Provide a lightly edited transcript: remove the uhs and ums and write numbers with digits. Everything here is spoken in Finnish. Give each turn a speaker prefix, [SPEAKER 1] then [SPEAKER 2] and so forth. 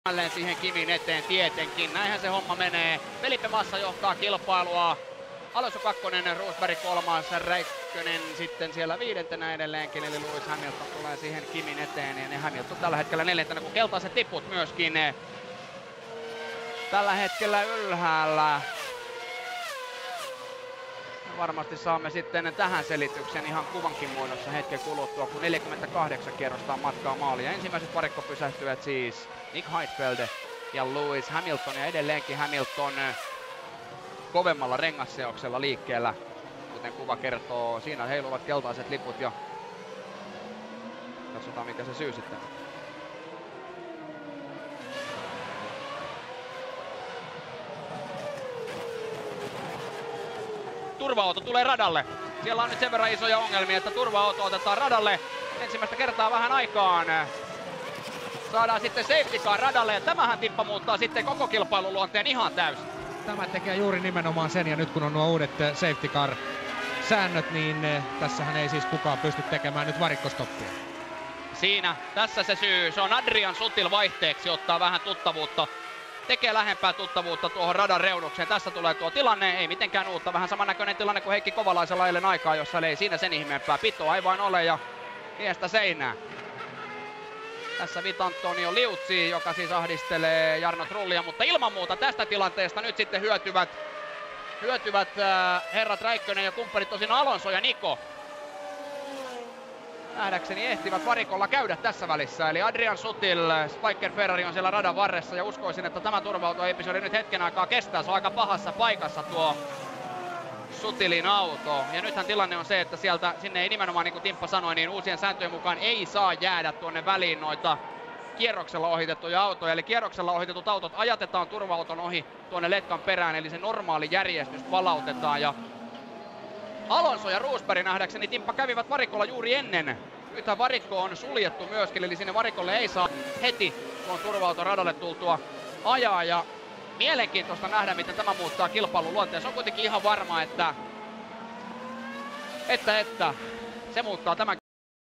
[SPEAKER 1] jälleen siihen Kimin eteen tietenkin. Näinhän se homma menee. Felipe Massa johtaa kilpailua. Alonso 2, Rosberg 3, Räikkönen sitten siellä 5. edelleenkin, eli Lewis Hamilton tulee siihen Kimin eteen, ja Hamilton tällä hetkellä 4, kun keltaiset tiput myöskin tällä hetkellä ylhäällä. Ja varmasti saamme sitten tähän selityksen ihan kuvankin muodossa hetken kuluttua, kun 48 kierrosta on matkaa maaliin. Ja ensimmäiset varikkopysähtyvät siis Nick Heidfeld ja Lewis Hamilton, ja edelleenkin Hamilton kovemmalla rengasseoksella liikkeellä, kuten kuva kertoo. Siinä heiluvat keltaiset liput ja katsotaan mikä se syy sitten. Turva-auto tulee radalle. Siellä on nyt sen verran isoja ongelmia, että turva-auto otetaan radalle ensimmäistä kertaa vähän aikaan. Saadaan sitten safety car radalle, ja tämähän tippa muuttaa sitten koko kilpailuluonteen ihan täysin.
[SPEAKER 2] Tämä tekee juuri nimenomaan sen, ja nyt kun on nuo uudet safety car säännöt, niin tässähän ei siis kukaan pysty tekemään nyt varikkostoppia.
[SPEAKER 1] Tässä se syy. Se on Adrian Sutil vaihteeksi, ottaa vähän tuttavuutta. Tekee lähempää tuttavuutta tuohon radan reunukseen. Tässä tulee tuo tilanne, ei mitenkään uutta. Vähän samannäköinen tilanne kuin Heikki Kovalaisella eilen aikaa, jossa ei siinä sen ihmeempää. Pitoa ei vain ole ja miestä seinää. Tässä Vitantonio Liuzzi, joka siis ahdistelee Jarno Trullia, mutta ilman muuta tästä tilanteesta nyt sitten hyötyvät herrat Räikkönen ja kumppanit, tosin Alonso ja Niko. Nähdäkseni ehtivät varikolla käydä tässä välissä, eli Adrian Sutil, Spiker Ferrari on siellä radan varressa, ja uskoisin, että tämä turva-autoepisodi nyt hetken aikaa kestää. Se on aika pahassa paikassa tuo Sutilin auto, ja nythän tilanne on se, että sinne ei nimenomaan, niin kuin Timppa sanoi, niin uusien sääntöjen mukaan ei saa jäädä tuonne väliin noita kierroksella ohitettuja autoja, eli kierroksella ohitetut autot ajatetaan turva-auton ohi tuonne letkan perään, eli se normaali järjestys palautetaan, ja Alonso ja Rosberg nähdäkseni Timppa kävivät varikolla juuri ennen. Nythän varikko on suljettu myöskin, eli sinne varikolle ei saa heti tuon turva-auton radalle tultua ajaa, ja mielenkiintoista nähdä, miten tämä muuttaa kilpailun luonteen. Se on kuitenkin ihan varma, että se muuttaa tämän